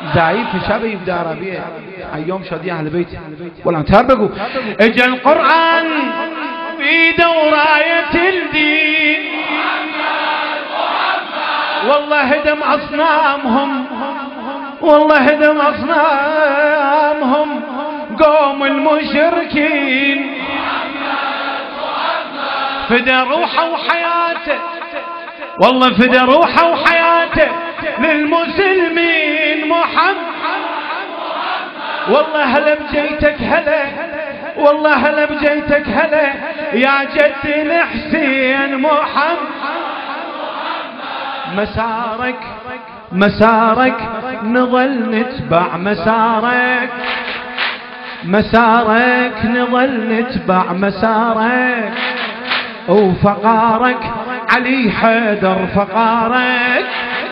ضعیف شب 17 ربیع ایام شادی اهل بیت. بلندتر بگو. اجا القرآن في دوراية الدين والله هدم أصنامهم، والله هدم أصنامهم قوم المشركين. فدى روحه وحياته، والله فدى روحه وحياته للمسلمين محمد. والله هلا بجيتك هلا، والله هلا بجيتك هلا يا جد الحسين محمد. مسارك مسارك نظل نتبع مسارك، مسارك نظل نتبع مسارك، وفقارك علي حيدر فقارك،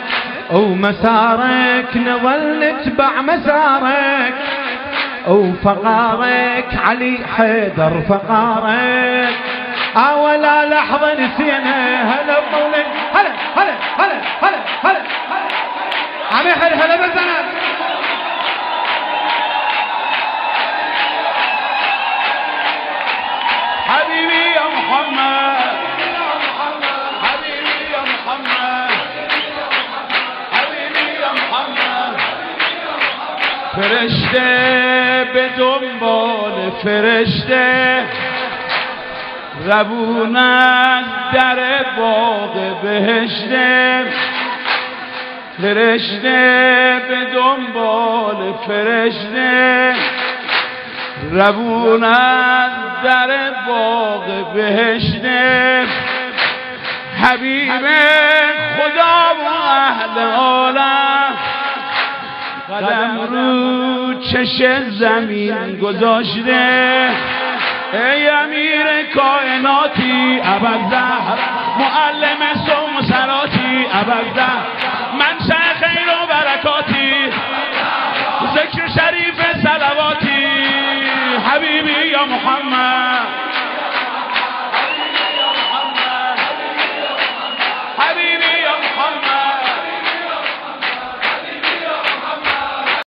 ومسارك نظل نتبع مسارك، وفقارك علي حيدر فقارك. ولا لحظة نسينا هلا بمولد. هلا هلا هلا هلا هلا عمي هلا هلا بالزنات. حبيبي يا محمد، حبيبي يا محمد، حبيبي يا محمد. فرشته به دنبال فرشته روون از در باغ بهشته، فرشته به دنبال فرشته روون از در باغ بهشته. حبیب خدا و اهل عالم قدم رو چش زمین گذاشته. ای امیر کائناتی ابرزهر، معلم صوم و صلاتی ابرزهر، منشأ خیر و برکاتی، ذکر شریف صلواتی. حبیبی یا محمد.